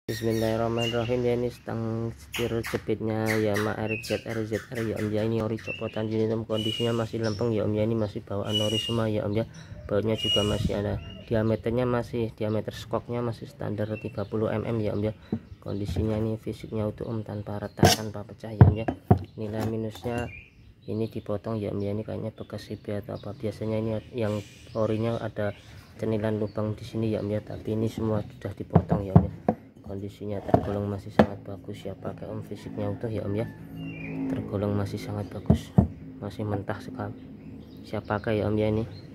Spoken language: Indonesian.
Bismillahirrahmanirrahim. Ya, ini stang setir jepitnya Yamaha RX-ZR ya om ya. Ini ori copotan unitum, kondisinya masih lempeng ya om ya. Ini masih bawaan ori semua ya om ya. Bautnya juga masih ada, diameternya masih, diameter skoknya masih standar 30 mm ya om ya. Kondisinya ini fisiknya utuh om, tanpa retak, tanpa pecah ya om ya. Nilai minusnya ini dipotong ya om ya. Ini kayaknya bekas CB atau apa. Biasanya ini yang orinya ada cenilan lubang di sini ya om ya, tapi ini semua sudah dipotong ya om ya. Kondisinya tergolong masih sangat bagus ya, pakai om, fisiknya utuh ya om ya, tergolong masih sangat bagus, masih mentah sekali, siap pakai ya om ya. Ini